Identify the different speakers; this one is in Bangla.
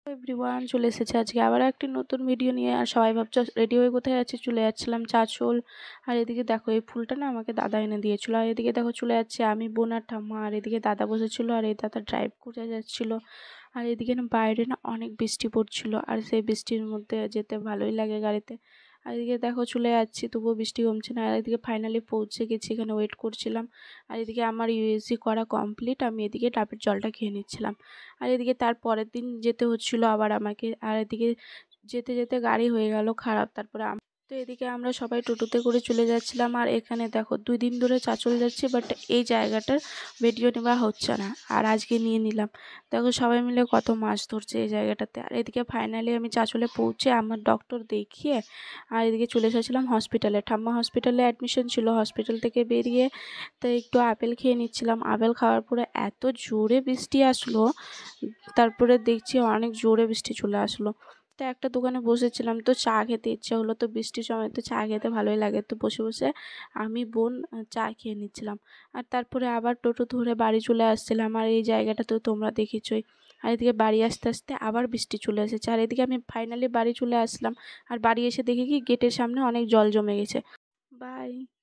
Speaker 1: এভরিওয়ান, চলে এসেছে আজকে আবার একটি নতুন ভিডিও নিয়ে। আর সবাই ভাবছো রেডি হয়ে কোথায় যাচ্ছে, চলে যাচ্ছিলাম চাঁচল। আর এদিকে দেখো এই ফুলটা না আমাকে দাদা এনে দিয়েছিল। আর এদিকে দেখো চলে যাচ্ছে আমি, বোন আর ঠাম্মা। আর এদিকে দাদা বসেছিল আর এই দাদা ড্রাইভ করে যাচ্ছিল। আর এদিকে না বাইরে না অনেক বৃষ্টি পড়ছিল, আর সেই বৃষ্টির মধ্যে যেতে ভালোই লাগে গাড়িতে। আর এদিকে দেখো চলে যাচ্ছি, তবুও বৃষ্টি কমছে না। আর এদিকে ফাইনালি পৌঁছে গেছি, এখানে ওয়েট করছিলাম। আর এদিকে আমার ইউএসজি করা কমপ্লিট, আমি এদিকে ডাবের জলটা খেয়ে নিচ্ছিলাম। আর এদিকে তার পরের দিন যেতে হচ্ছিল আবার আমাকে। আর এদিকে যেতে যেতে গাড়ি হয়ে গেল খারাপ। তারপরে তো এদিকে আমরা সবাই টোটোতে করে চলে যাচ্ছিলাম। আর এখানে দেখো 2 দিন ধরে চাঁচল যাচ্ছি, বাট এই জায়গাটার ভিডিও নেওয়া হচ্ছে না, আর আজকে নিয়ে নিলাম। দেখো সবাই মিলে কত মাছ ধরছে এই জায়গাটাতে। আর এদিকে ফাইনালি আমি চাঁচলে পৌঁছে আমার ডক্টর দেখিয়ে আর এদিকে চলে এসেছিলাম হসপিটালে। ঠাম্মা হসপিটালে অ্যাডমিশন ছিল। হসপিটাল থেকে বেরিয়ে তো একটু আপেল খেয়ে নিচ্ছিলাম। আপেল খাওয়ার পরে এত জোরে বৃষ্টি আসলো, তারপরে দেখছি অনেক জোরে বৃষ্টি চলে আসলো। তো একটা দোকানে বসেছিলাম, তো চা খেতে ইচ্ছে হলো। তো বৃষ্টির সময় তো চা খেতে ভালোই লাগে, তো বসে বসে আমি বোন চা খেয়ে নিচ্ছিলাম। আর তারপরে আবার টোটো ধরে বাড়ি চলে আসছিলাম। আর এই জায়গাটা তো তোমরা দেখেছই। আর এদিকে বাড়ি আসতে আসতে আবার বৃষ্টি চলে এসেছে। আর এদিকে আমি ফাইনালি বাড়ি চলে আসলাম। আর বাড়ি এসে দেখি কি গেটের সামনে অনেক জল জমে গেছে। বাই।